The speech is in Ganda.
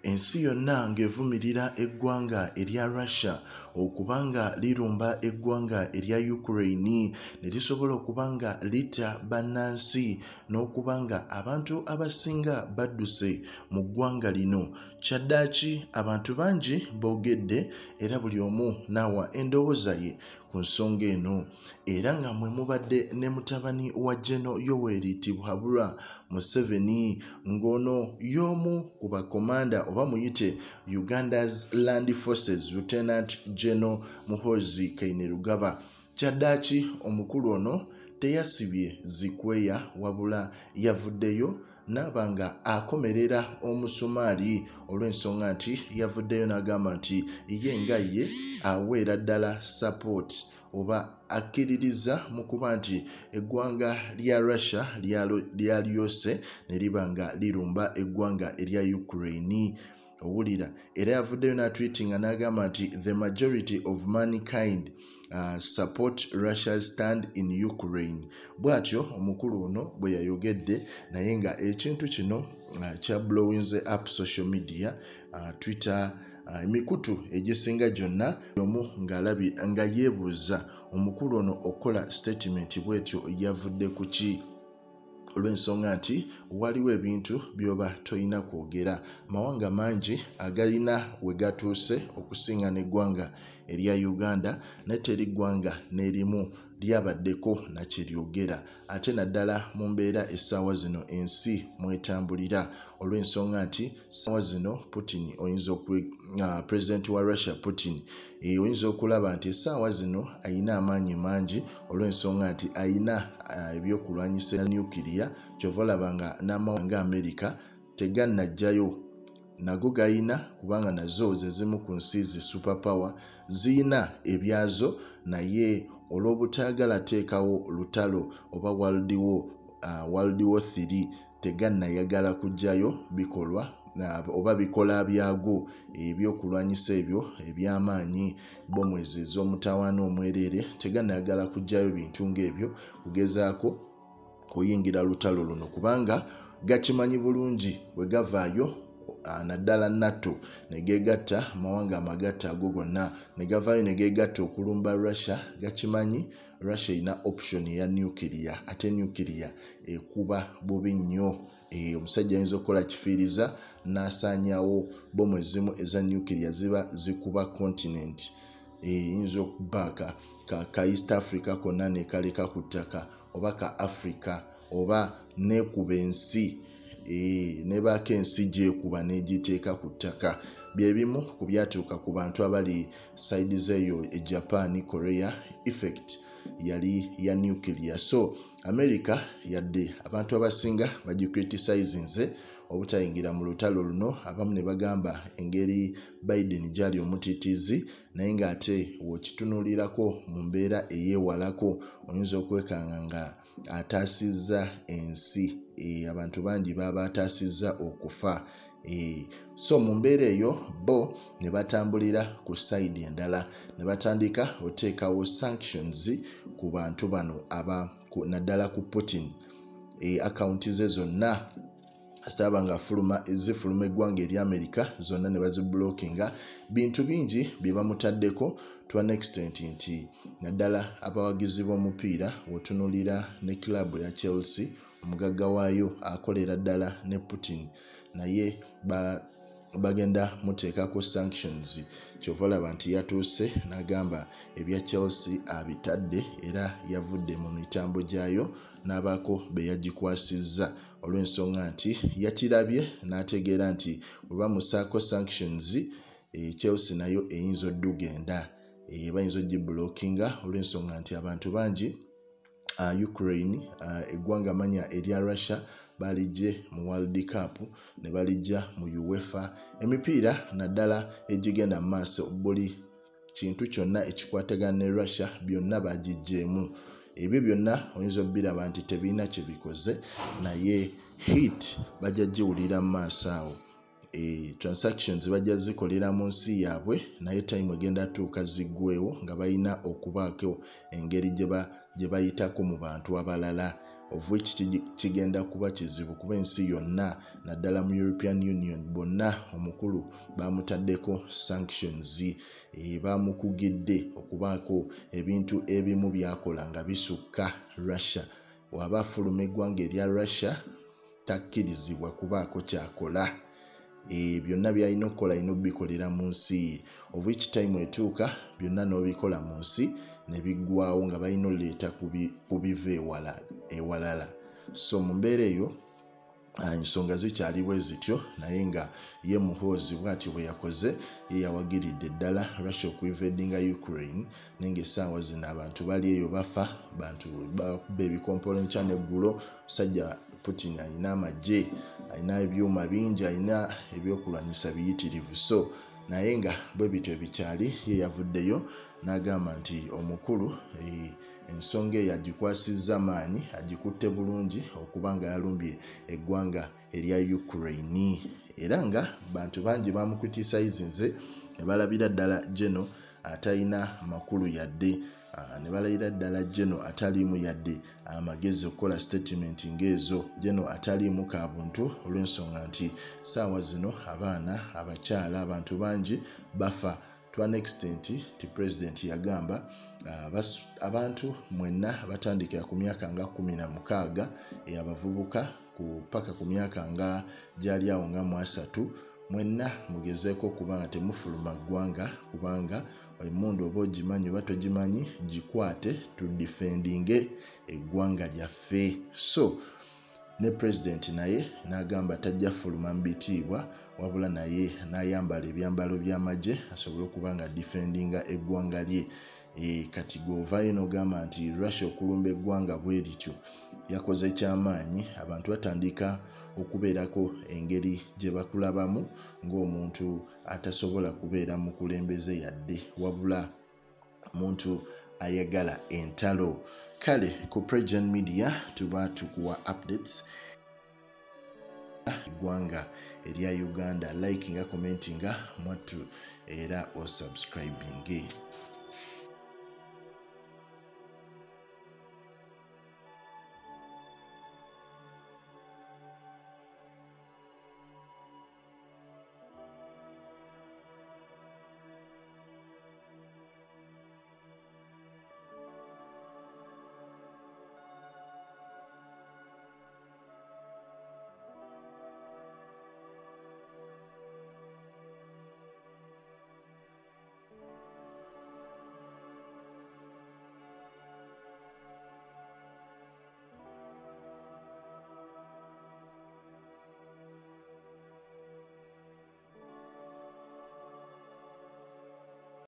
ensi yonna ng'evumirira eggwanga erya Russia okubanga lirumba eggwanga erya Ukraine ne lisobola okubanga lita banansi n'okubanga abantu abasinga badduse mu ggwanga lino. Kyaddaaki abantu bangi boogedde era buli omu n'awa endowooza ye ku nsonga eno, era nga mwe mubadde ne mutabani wa Gen Yoweri Museveni ng'ono y'omu ku bakomanda oba muyite Uganda's Land Forces Lieutenant Gen Muhoozi Kainerugaba. Kyaddaaki omukulu ono teyasibye zikweya wabula yavuddeyo n'abanga akomerera omusumaali olw'ensonga nti yavuddeyo n'agamba nti ye nga ye aweera ddala support oba akkiririza mu kuba nti eggwanga lya Russia lyalyose ne liba nga lirumba eggwanga erya Ukraine. Owulira era yavuddeyo n'atweetinga n'agamba nti the majority of mankind support Russia's stand in Ukraine. Bw'atyo omukulu ono bwe yayogedde, naye nga ekintu kino kya blowing up social media, Twitter, emikutu egisinga gyonna omu nga yeebuuza omukulu ono okukola statement bw'etyo yavudde ku ki? Olw'ensonga nti waliwo ebintu byoba toyina kwogera. Mawanga mangi agalina we gatuuse okusinga n'eggwanga erya Uganda, ne teri ggwanga n'erimu lyabaddeko na kye lyogera, ate naddala mu mbeera essaawa zino ensi mwetambulira, olw'ensonga nti ssaawa zino Putin oyinza President wa Russia Putin oyinza okulaba nti essaawa zino ayina amaanyi mangi, olw'ensonga nti ayina ebyokulwanyisa nuclear. Kyova olaba nga n'amawanga America tegannajjayo, nago gayina kubanga nazo ze zimu ku nsi zi superpower ziyina ebyazo, naye olw'obutaagala teekawo lutalo oba World War 3 tegannayagala kujjayo bikolwa oba bikola byago ebyokulwanyisa ebyo eby'amaanyi, bomwezi ez'omutawaana omwerere, tegannayagala kujjayo bintu ng'ebyo kugezaako kuyingira lutalo luno kubanga gakimanyi bulungi bwe gavaayo naddala Nato ne geegatta mawanga amagatta ago gonna ne gavaayo ne geegatta okulumba Russia. Gakimanyi Russia ina option ya nuclear, ate nuclear ekuba bubi nnyo. Omusajja ayinza okukola kifiiriza n'asaanyawo bomu ezimu eza nuclear ziba zikuba continent, yinza okubaaka ka East Africa konna nekaleka ku ttaka, oba ka Africa, oba neekuba ensi nebaako ensi gyekuba n'egiteeka ku ttaka. Byebimu ku byatuuka ku bantu abali side zeeyo e Japan, Korea. Effect yali ya nuclear. So America yadde abantu abasinga bagicriticizinze obutayingira mu lutalo luno, abamu ne bagamba engeri Biden gyali omutiitiizi, naye ng'ate w'okitunuulirako mu mbeera eyeewalako oyinza okwekanga nga ataasizza ensi. Abantu bangi baba ataasizza okufa. So mu mbeera eyo bo ne batambulira ku side endala, ne batandika oteekawo sanctions ku bantu bano naddala ku Putin. Akaunti ze zonna asaba nga zifuluma eggwanga erya America zonna ne baziblockinga. Bintu bingi bye bamutaddeko to an extent nti naddala abawagizi b'omupiira otunulira ne club ya Chelsea, omugagga waayo akolera ddala ne Putin, naye bagenda muteekako sanctions. Kyova olaba nti yatuuse n'agamba ebya Chelsea abitadde era yavudde mu mitambo gyayo n'abaako be yagikwasizza, olw'ensonga nti yakirabye n'ategeera nti bwe bamusaako sanctions Chelsea nayo eyinza oddugenda, bayinza ogiblockinga, olw'ensonga nti abantu bangi Ukraine eggwanga manya erya Russia balijje mu World Cup ne balijja mu UEFA. Emipiira naddala egigenda mu maaso, buli kintu kyonna ekikwatagana ne Russia byonna bagijjeemu. Ebyo byonna oyinza obbiraba nti tebirina kye bikoze, naye hit bajja giwulira mu maaso awo. Transactions bajja zikolera mu nsi yaabwe, naye time egenda tuuka ziggweewo nga balina okubaako engeri gye bayitako mu bantu abalala. of which kigenda kuba kizibu kuba ensi yonna naddala mu European Union bonna omukulu bamutaddeko sanctions bamukugidde okubaako ebintu ebimu byakola nga bisukka Russia. Waba afuluma eggwanga erya Russia takkirizibwa kubaako kyakola. Byonna byalina okukola alina obikolera mu nsi of which time etuuka byonna n'obikola mu nsi ne biggwawo nga balina oleeta kubiva ewalala. So mu mbeera eyo ensonga zikyali bwe zityo naye nga ye Muhoozi bw'ati bwe yakoze ye yawagiridde ddala Russia okuinvadinga Ukraine naye ng'essaawa zino abantu bali eyo bafa, bantu bakuba ebikompolo enkya n'eggulo. Musajja Putin alina amagye, alina ebyuma bingi, alina ebyokulwanyisa biyitirivu. So naye nga bwe bityo bikyali ye yavuddeyo n'agamba nti omukulu ensonga eyo agikwasizza maanyi, agikutte bulungi okuba nga yalumbye eggwanga erya Ukraine era nga bantu bangi bamukriticizinze ne balabira ddala Gen atalina makulu yadde ne balabira ddala Gen ataliimu yadde amagezi okukola statement ng'ezo. Gen ataliimu ka buntu olw'ensonga nti ssaawa zino abaana, abakyala, abantu bangi bafa to an extent ti president yagamba abantu mwenna batandikira ku myaka nga 16 abavubuka paka ku myaka nga gyali awo nga 3 mwenna mugezeeko okuba nga temufuluma ggwanga kubanga emmundu oba ogimanyi oba togimanyi gikwate to defending eggwanga lyaffe. So ne president naye n'agamba tajja fuluma mu bitiibwa wabula naye n'ayambala ebyambalo by'amagye asobole okuba nga defendinga eggwanga lye. Kati govaayo n'ogamba nti Russia okulumba eggwanga bwe lityo yakoze kyamaanyi, abantu batandika okubeerako engeri gye bakulabamu ng'omuntu atasobola kubeera mukulembeze yadde wabula muntu ayagala entalo. Kale ku PROJOURN Media tuba tukuwa updates eggwanga erya Uganda, likinga commentinga mwattu era osubscribinge.